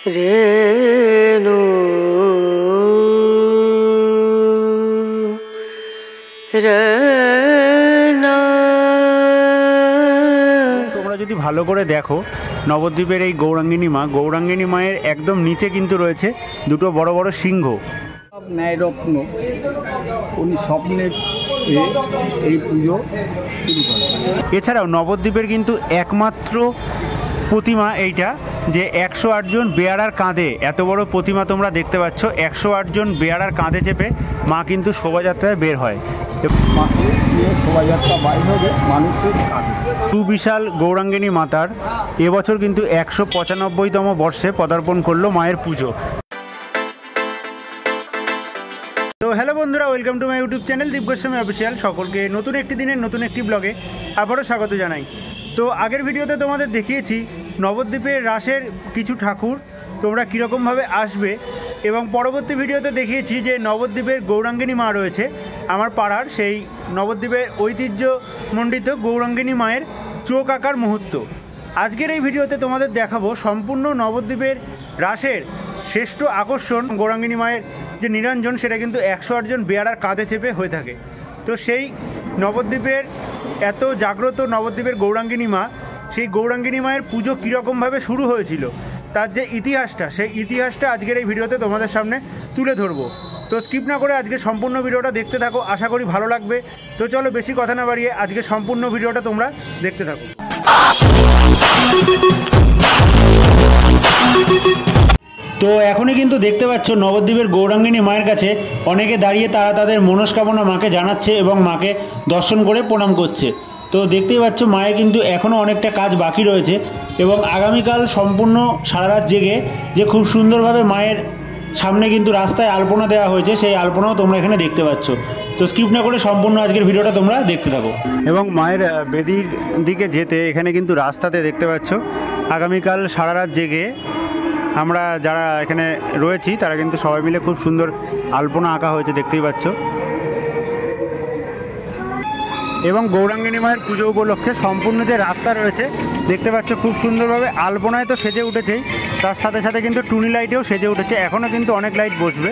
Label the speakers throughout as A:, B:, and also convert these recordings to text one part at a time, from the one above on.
A: রেণু রেনা।
B: তোমরা যদি ভালো করে দেখো নবদ্বীপের এই গৌরাঙ্গিনী মায়ের একদম নিচে কিন্তু রয়েছে দুটো বড় বড় সিংহ।
C: ন্যায়রত্ন উনি স্বপ্নের এই পুজো শুরু করেন।
B: এছাড়াও নবদ্বীপের কিন্তু একমাত্র প্রতিমা এইটা, যে 108 জন বেয়ারার কাঁধে এত বড় প্রতিমা তোমরা দেখতে পাচ্ছ। 108 জন বেয়ারার কাঁধে চেপে মা কিন্তু শোভাযাত্রায় বের হয়।
C: মাকে নিয়ে শোভাযাত্রা বাইর হবে মানুষের কাঁধে।
B: সুবিশাল গৌরাঙ্গিনী মাতার এবছর কিন্তু 195তম বর্ষে পদার্পণ করলো মায়ের পুজো। তো হ্যালো বন্ধুরা, welcome to my YouTube channel Deep Goswami official. সকলকে নতুন একটি দিনের নতুন একটি ব্লগে আবারও স্বাগত জানাই। তো আগের ভিডিওতে তোমাদের দেখিয়েছি নবদ্বীপের রাসের কিছু ঠাকুর তোমরা কীরকমভাবে আসবে, এবং পরবর্তী ভিডিওতে দেখিয়েছি যে নবদ্বীপের গৌরাঙ্গিনী মা রয়েছে আমার পাড়ার, সেই নবদ্বীপের ঐতিহ্যমণ্ডিত গৌরাঙ্গিনী মায়ের চোখ আঁকার মুহূর্ত। আজকের এই ভিডিওতে তোমাদের দেখাবো সম্পূর্ণ নবদ্বীপের রাসের শ্রেষ্ঠ আকর্ষণ গৌরাঙ্গিনী মায়ের যে নিরঞ্জন, সেটা কিন্তু 108 জন বেয়ারার কাঁধে চেপে হয়ে থাকে। তো সেই নবদ্বীপের এত জাগ্রত নবদ্বীপের গৌরাঙ্গিনী মা, সেই গৌরাঙ্গিনী মায়ের পুজো কীরকমভাবে শুরু হয়েছিল তার যে ইতিহাসটা, সেই ইতিহাসটা আজকের এই ভিডিওতে তোমাদের সামনে তুলে ধরবো। তো স্কিপ না করে আজকে সম্পূর্ণ ভিডিওটা দেখতে থাকো, আশা করি ভালো লাগবে। তো চলো বেশি কথা না বাড়িয়ে আজকে সম্পূর্ণ ভিডিওটা তোমরা দেখতে থাকো। তো এখনই কিন্তু দেখতে পাচ্ছ নবদ্বীপের গৌরাঙ্গিনী মায়ের কাছে অনেকে দাঁড়িয়ে তারা তাদের মনস্কামনা মাকে জানাচ্ছে এবং মাকে দর্শন করে প্রণাম করছে। তো দেখতেই পাচ্ছ মায়ের কিন্তু এখনও অনেকটা কাজ বাকি রয়েছে, এবং আগামীকাল সম্পূর্ণ সারা রাত জেগে যে খুব সুন্দরভাবে মায়ের সামনে কিন্তু রাস্তায় আলপনা দেওয়া হয়েছে, সেই আলপনাও তোমরা এখানে দেখতে পাচ্ছ। তো স্কিপ না করে সম্পূর্ণ আজকের ভিডিওটা তোমরা দেখতে থাকো। এবং মায়ের বেদির দিকে যেতে এখানে কিন্তু রাস্তাতে দেখতে পাচ্ছ আগামীকাল সারা রাত জেগে আমরা যারা এখানে রয়েছি তারা কিন্তু সবাই মিলে খুব সুন্দর আলপনা আঁকা হয়েছে, দেখতেই পাচ্ছ। এবং গৌরাঙ্গিনী মায়ের পুজো উপলক্ষে সম্পূর্ণ যে রাস্তা রয়েছে দেখতে পাচ্ছ খুব সুন্দরভাবে আলপনায় তো সেজে উঠেছেই, তার সাথে সাথে কিন্তু টুনি লাইটেও সেজে উঠেছে। এখনও কিন্তু অনেক লাইট বসবে।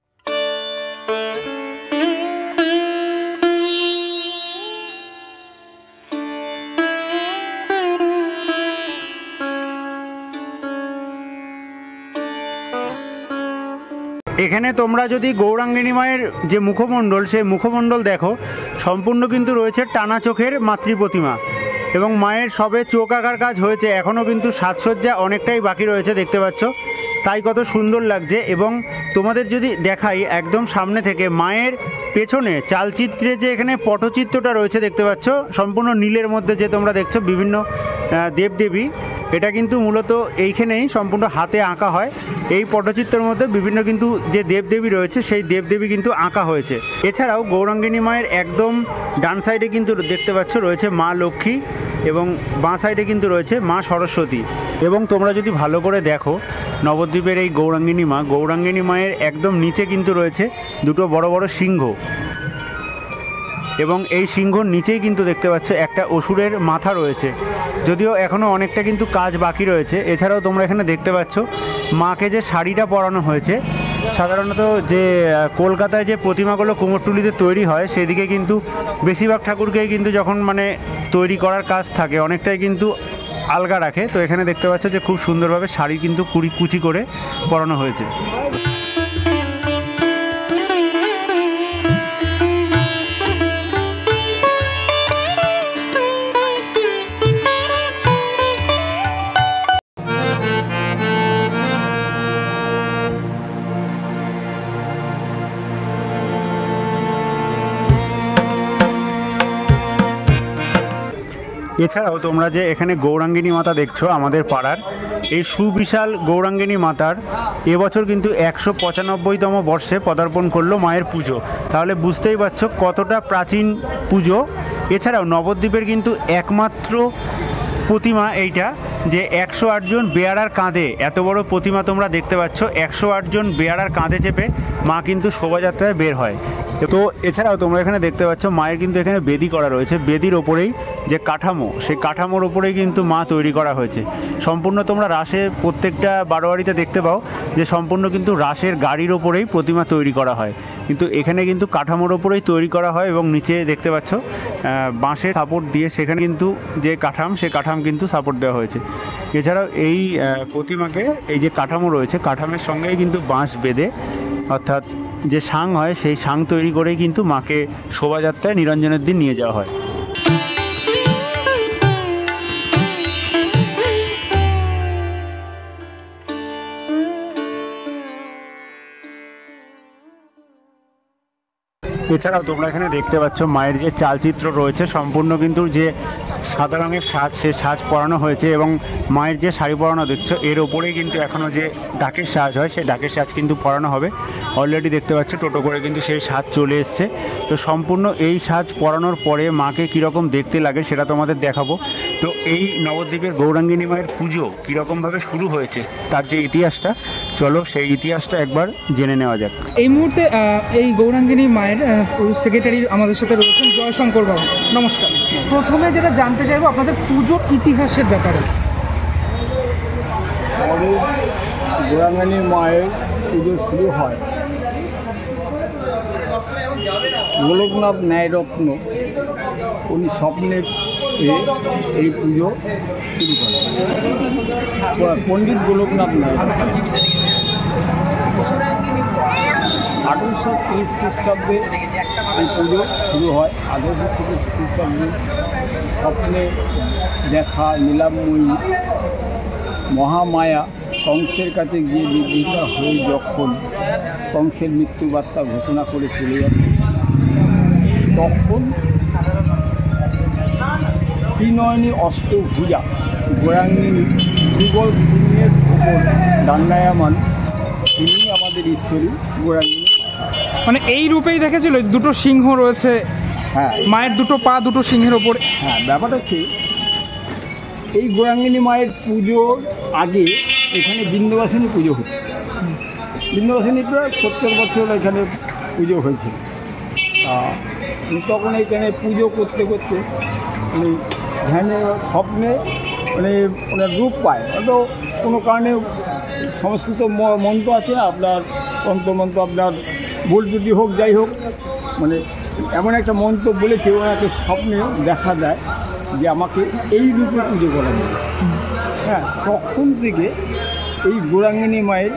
B: এখানে তোমরা যদি গৌরাঙ্গিনী মায়ের যে মুখমণ্ডল, সেই মুখমণ্ডল দেখো সম্পূর্ণ কিন্তু রয়েছে টানা চোখের মাতৃ প্রতিমা, এবং মায়ের সবে চোখ আঁকার কাজ হয়েছে, এখনও কিন্তু সাজসজ্জা অনেকটাই বাকি রয়েছে দেখতে পাচ্ছ, তাই কত সুন্দর লাগছে। এবং তোমাদের যদি দেখাই একদম সামনে থেকে মায়ের পেছনে চালচিত্রে যে এখানে পটচিত্রটা রয়েছে দেখতে পাচ্ছ সম্পূর্ণ নীলের মধ্যে, যে তোমরা দেখছো বিভিন্ন দেবদেবী, এটা কিন্তু মূলত এইখানেই সম্পূর্ণ হাতে আঁকা হয়। এই পটচিত্রের মধ্যে বিভিন্ন কিন্তু যে দেবদেবী রয়েছে সেই দেবদেবী কিন্তু আঁকা হয়েছে। এছাড়াও গৌরাঙ্গিনী মায়ের একদম ডান সাইডে কিন্তু দেখতে পাচ্ছ রয়েছে মা লক্ষ্মী, এবং বাঁ সাইডে কিন্তু রয়েছে মা সরস্বতী। এবং তোমরা যদি ভালো করে দেখো নবদ্বীপের এই গৌরাঙ্গিনী মায়ের একদম নিচে কিন্তু রয়েছে দুটো বড় বড় সিংহ, এবং এই সিংহর নিচেই কিন্তু দেখতে পাচ্ছ একটা অসুরের মাথা রয়েছে, যদিও এখনও অনেকটা কিন্তু কাজ বাকি রয়েছে। এছাড়াও তোমরা এখানে দেখতে পাচ্ছ মাকে যে শাড়িটা পরানো হয়েছে, সাধারণত যে কলকাতায় যে প্রতিমাগুলো কুমোরটুলিতে তৈরি হয় সেদিকে কিন্তু বেশিরভাগ ঠাকুরকেই কিন্তু যখন তৈরি করার কাজ থাকে অনেকটাই কিন্তু আলগা রাখে। তো এখানে দেখতে পাচ্ছ যে খুব সুন্দরভাবে শাড়ি কিন্তু কুচি করে পরানো হয়েছে। এছাড়াও তোমরা যে এখানে গৌরাঙ্গিনী মাতা দেখছো আমাদের পাড়ার, এই সুবিশাল গৌরাঙ্গিনী মাতার এবছর কিন্তু 195তম বর্ষে পদার্পণ করলো মায়ের পুজো। তাহলে বুঝতেই পারছো কতটা প্রাচীন পুজো। এছাড়াও নবদ্বীপের কিন্তু একমাত্র প্রতিমা এইটা, যে 108 জন বেয়ারার কাঁধে এত বড় প্রতিমা তোমরা দেখতে পাচ্ছ, 108 জন বেয়ারার কাঁধে চেপে মা কিন্তু শোভাযাত্রায় বের হয়। তো এছাড়াও তোমরা এখানে দেখতে পাচ্ছ মায়ের কিন্তু এখানে বেদি করা রয়েছে, বেদির ওপরেই যে কাঠামো, সেই কাঠামোর ওপরেই কিন্তু মা তৈরি করা হয়েছে। সম্পূর্ণ তোমরা রাসে প্রত্যেকটা বারোয়ারিতে দেখতে পাও যে সম্পূর্ণ কিন্তু রাসের গাড়ির ওপরেই প্রতিমা তৈরি করা হয়, কিন্তু এখানে কিন্তু কাঠামোর ওপরেই তৈরি করা হয় এবং নিচে দেখতে পাচ্ছ বাঁশের সাপোর্ট দিয়ে সেখানে কিন্তু যে কাঠাম, সে কাঠাম কিন্তু সাপোর্ট দেওয়া হয়েছে। এছাড়াও এই প্রতিমাকে এই যে কাঠামো রয়েছে, কাঠামের সঙ্গেই কিন্তু বাঁশ বেঁধে, অর্থাৎ যে সাং হয় সেই সাং তৈরি করেই কিন্তু মাকে শোভাযাত্রায় নিরঞ্জনের দিন নিয়ে যাওয়া হয়। এছাড়াও তোমরা এখানে দেখতে পাচ্ছ মায়ের যে চালচিত্র রয়েছে, সম্পূর্ণ কিন্তু যে সাদা রঙের সাজ, সে সাজ পরানো হয়েছে এবং মায়ের যে শাড়ি পরানো দেখছো এর ওপরেই কিন্তু এখনও যে ডাকের সাজ হয় সেই ডাকের সাজ কিন্তু পরানো হবে। অলরেডি দেখতে পাচ্ছ টোটো করে কিন্তু সেই সাজ চলে এসছে। তো সম্পূর্ণ এই সাজ পরানোর পরে মাকে কীরকম দেখতে লাগে সেটা তোমাদের দেখাবো। তো এই নবদ্বীপের গৌরাঙ্গিনী মায়ের পুজো কীরকমভাবে শুরু হয়েছে তার যে ইতিহাসটা, চলো সেই ইতিহাসটা একবার জেনে নেওয়া যাক।
A: এই মুহূর্তে এই গৌরাঙ্গিনী মায়ের সেক্রেটারি আমাদের সাথে রয়েছেন জয়শঙ্কর বাবু, নমস্কার। প্রথমে যেটা জানতে চাইবো আপনাদের পুজোর ইতিহাসের ব্যাপারে।
C: গৌরাঙ্গিনী মায়ের পুজো শুরু হয় গোলকনাথ ন্যায়রত্ন, উনি স্বপ্নের এই পুজো শুরু করেন, পণ্ডিত গোলকনাথ ন্যায়রত্ন। 1830 খ্রিস্টাব্দে এই পুজো শুরু হয়। 1830 খ্রিস্টাব্দে স্বপ্নে দেখা নীলাময়ী মহামায়া কংসের কাছে গিয়ে নির্বিকার হয়ে যখন কংসের মৃত্যুবার্তা ঘোষণা করে চলে যাচ্ছে, তখন ত্রিনয়নী অষ্টভুজা গৌরাঙ্গিনী যুগল সিংহের উপর দণ্ডায়মান, তিনি আমাদের ঈশ্বরী গৌরাঙ্গিনী।
A: মানে এই রূপেই দেখেছিল, দুটো সিংহ রয়েছে,
C: হ্যাঁ,
A: মায়ের দুটো পা দুটো সিংহের ওপর।
C: হ্যাঁ, ব্যাপারটা হচ্ছে এই গৌরাঙ্গিনী মায়ের পুজোর আগে এখানে বিন্দুবাসিনী পুজো হতো। বিন্দুবাসিনী প্রায় 70 বছর এখানে পুজো হয়েছিল। তখন এখানে পুজো করতে করতে উনি ধ্যানে স্বপ্নে মানে ওনার রূপ পায়। হয়তো কোনো কারণে সংস্কৃত মন্ত্র আছে না আপনার, তন্ত্রমন্ত্র আপনার ভুল যদি হোক যাই হোক, মানে এমন একটা মন্ত্র বলেছে, ওনাকে স্বপ্নে দেখা দেয় যে আমাকে এই রূপে পুজো করা যায়। হ্যাঁ, তখন থেকে এই গৌরাঙ্গিনী মায়ের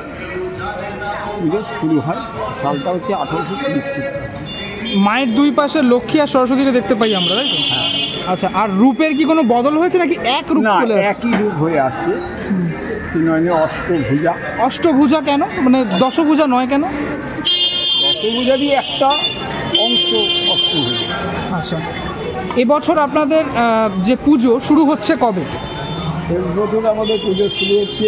C: পুজো শুরু হয়। সালটা হচ্ছে 1830 খ্রিস্টাব্দ।
A: মায়ের দুই পাশে লক্ষ্মী আর সরস্বতীকে দেখতে পাই আমরা, তাই তো?
C: হ্যাঁ।
A: আচ্ছা, আর রূপের কি কোনো বদল হয়েছে নাকি এক রূপ
C: না,
A: চলে আসছে?
C: একই রূপ হয়ে আসছে। ত্রিনয়নী অষ্টভুজা।
A: অষ্টভুজা কেন, মানে দশভুজা নয় কেন?
C: দশভুজারই একটা অংশ অষ্টভুজা।
A: আচ্ছা, এবছর আপনাদের যে পুজো শুরু হচ্ছে কবে?
C: এই বছর আমাদের পুজো শুরু হচ্ছে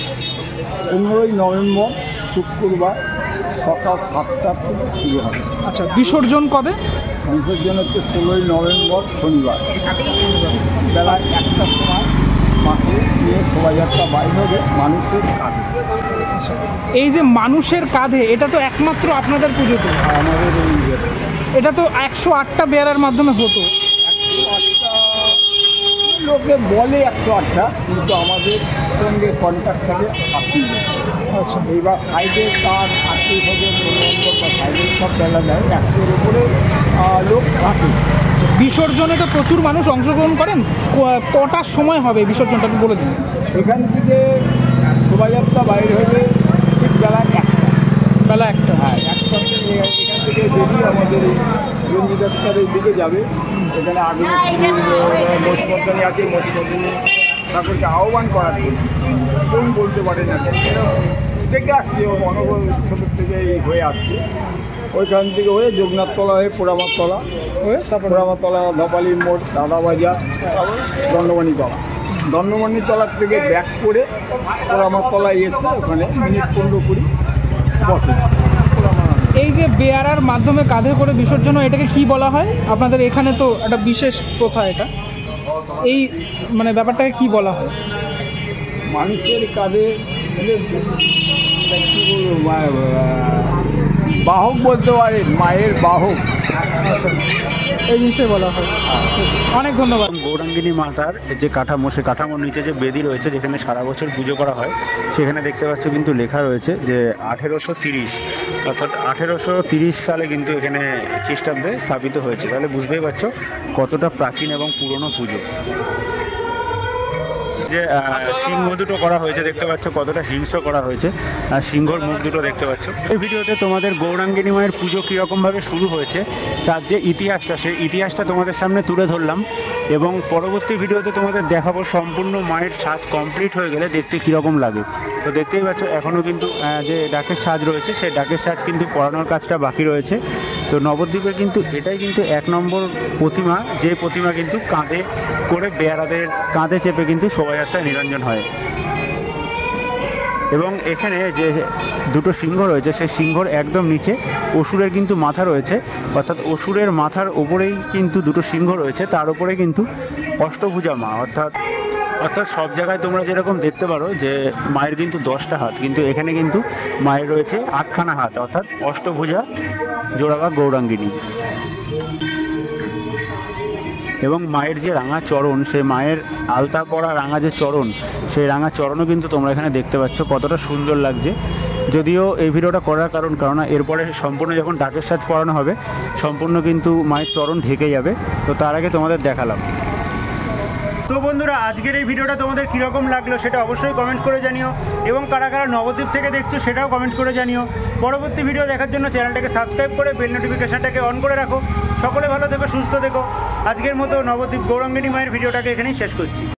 C: 15ই নভেম্বর শুক্রবার সকাল 7টার থেকে শুরু হবে।
A: আচ্ছা, বিসর্জন কবে?
C: বিসর্জন হচ্ছে 16ই নভেম্বর শনিবার বেলা 1টার সময় মাকে নিয়ে শোভাযাত্রা বাইর হবে মানুষের কাঁধে।
A: এই যে মানুষের কাঁধে, এটা তো একমাত্র আপনাদের পুজোতে,
C: আর আমাদের এই
A: এটা তো 108টা বেয়ারার মাধ্যমে হতো।
C: 108টা লোকে বলে 108টা, কিন্তু আমাদের সঙ্গে কন্ট্যাক্ট থাকে 80 জন।
A: আচ্ছা,
C: এইবার সাইডে তার 30,000 নম্বর বা সাইডের সব বেলা দেয়, 100-এর উপরে লোক থাকে।
A: বিসর্জনে তো প্রচুর মানুষ অংশগ্রহণ করেন, কটার সময় হবে বিসর্জনটা একটু বলে দিন।
C: এখান থেকে শোভাযাত্রা বাইরে হবে ঠিক বেলা 1টা।
A: বেলা 1টা?
C: হ্যাঁ, 1টা থেকে এখান থেকে বেরিয়ে আমাদের এই রঞ্জিতার এই দিকে যাবে। এখানে আগে মোষমর্দানি আছে, মোষমর্দানি ঠাকুরকে আহ্বান করার জন্য কোন বলতে পারে না, দেখে আসছে অনবল ছোটোর থেকে হয়ে আসছে। ওইখান থেকে হয়ে যোগনাথতলা হয়ে পোড়ামারতলা হয়ে, তারপর পোড়ামারতলা ধপালি মোড় দাদাবাজার, তারপর দণ্ডমানিতলা। দণ্ডমানিতলার থেকে ব্যাক করে পোড়ামারতলায় এসে ওখানে মিনিট 15-20 বসে।
A: এই যে বেয়ারার মাধ্যমে কাঁধে করে বিসর্জন, এটাকে কি বলা হয় আপনাদের এখানে? তো একটা বিশেষ প্রথা এটা, এই মানে ব্যাপারটাকে কি বলা হয়?
C: মানুষের কাঁধে মানে কী বলবো বাহক বলতে পারেন, মায়ের বাহক।
A: এই জিনিসটাই বলা হয়। অনেক ধন্যবাদ।
B: গৌরাঙ্গিনী মাতার যে কাঠামো, সে কাঠামোর নিচে যে বেদি রয়েছে যেখানে সারা বছর পুজো করা হয়, সেখানে দেখতে পাচ্ছ কিন্তু লেখা রয়েছে যে 1830, অর্থাৎ 1830 সালে কিন্তু এখানে খ্রিস্টাব্দে স্থাপিত হয়েছে। তাহলে বুঝতেই পারছো কতটা প্রাচীন এবং পুরনো পুজো। যে সিংহ দুটো করা হয়েছে দেখতে পাচ্ছ, কতটা হিংস্র করা হয়েছে, আর সিংহর মুখ দুটো দেখতে পাচ্ছ। এই ভিডিওতে তোমাদের গৌরাঙ্গিনী মায়ের পুজো কীরকমভাবে শুরু হয়েছে তার যে ইতিহাসটা, সেই ইতিহাসটা তোমাদের সামনে তুলে ধরলাম, এবং পরবর্তী ভিডিওতে তোমাদের দেখাবো সম্পূর্ণ মায়ের সাজ কমপ্লিট হয়ে গেলে দেখতে কীরকম লাগে। তো দেখতেই পাচ্ছ এখনও কিন্তু যে ডাকের সাজ রয়েছে, সেই ডাকের সাজ কিন্তু পরানোর কাজটা বাকি রয়েছে। তো নবদ্বীপে কিন্তু এটাই কিন্তু 1 নম্বর প্রতিমা, যে প্রতিমা কিন্তু কাঁধে করে বেয়ারাদের কাঁধে চেপে কিন্তু শোভাযাত্রায় নিরঞ্জন হয়। এবং এখানে যে দুটো সিংহ রয়েছে, সেই সিংহর একদম নিচে অসুরের কিন্তু মাথা রয়েছে, অর্থাৎ অসুরের মাথার ওপরেই কিন্তু দুটো সিংহ রয়েছে, তার উপরে কিন্তু অষ্টভুজা মা, অর্থাৎ সব জায়গায় তোমরা যেরকম দেখতে পারো যে মায়ের কিন্তু 10টা হাত, কিন্তু এখানে কিন্তু মায়ের রয়েছে 8খানা হাত, অর্থাৎ অষ্টভুজা জোড়াবা গৌরাঙ্গিনী। এবং মায়ের যে রাঙা চরণ, সেই মায়ের আলতা পরা রাঙা যে চরণ, সেই রাঙা চরণও কিন্তু তোমরা এখানে দেখতে পাচ্ছ, কতটা সুন্দর লাগছে। যদিও এই ভিডিওটা করার কারণ এরপরে সম্পূর্ণ যখন ডাকের সাজ পরানো হবে, সম্পূর্ণ কিন্তু মায়ের চরণ ঢেকে যাবে। তো তার আগে তোমাদের দেখালাম। তো বন্ধুরা, আজকের এই ভিডিওটা তোমাদের কীরকম লাগলো সেটা অবশ্যই কমেন্ট করে জানিও, এবং কারা কারা নবদ্বীপ থেকে দেখছো সেটাও কমেন্ট করে জানিও। পরবর্তী ভিডিও দেখার জন্য চ্যানেলটাকে সাবস্ক্রাইব করে বেল নোটিফিকেশানটাকে অন করে রাখো। সকলে ভালো থেকো, সুস্থ থেকো। আজকের মতো নবদ্বীপ গৌরাঙ্গিনী মায়ের ভিডিওটাকে এখানেই শেষ করছি।